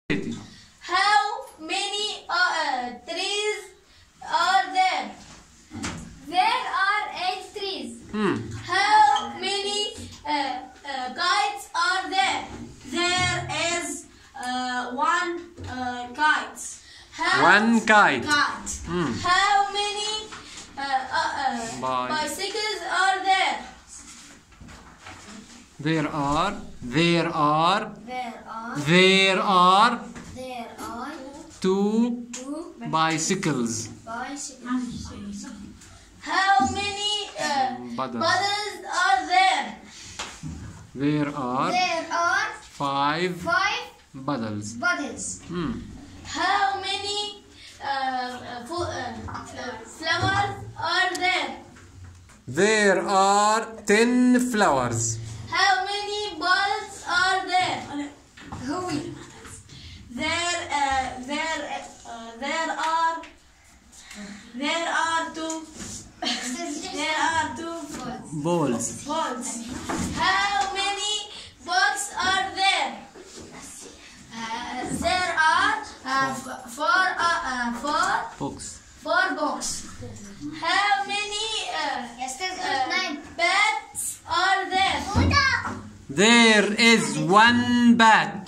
How many trees are there? There are 8 trees. How many kites are there? There is one kite. One kite. How many bicycles are there? There are There are 2 2 bicycles. bicycles. How many puddles are there? There are There are 5 5 puddles. bottles. How many flowers are there? There are 10 flowers. How many balls are there? There are two Balls. balls. How many books are there? There are four books. How many bats are there? There is 1 bat.